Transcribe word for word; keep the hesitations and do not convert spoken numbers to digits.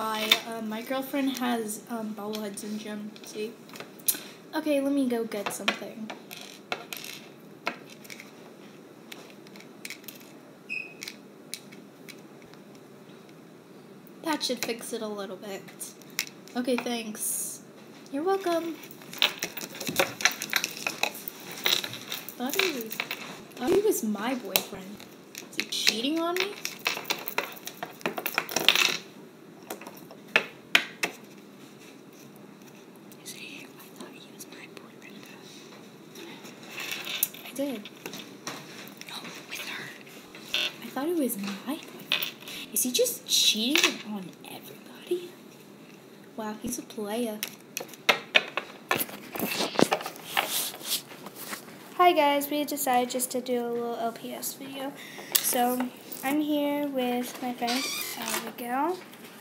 F Y I, uh, my girlfriend has um, bobblehead syndrome. See? Okay, let me go get something. That should fix it a little bit. Okay, thanks. You're welcome. Thought he was, thought he was my boyfriend. Is he cheating on me? Is he? I thought he was my boyfriend. I did. No, with her. I thought it was my boyfriend. Is he just cheating on everybody? Wow, he's a player. Hi guys, we decided just to do a little L P S video. So, I'm here with my friend Abigail.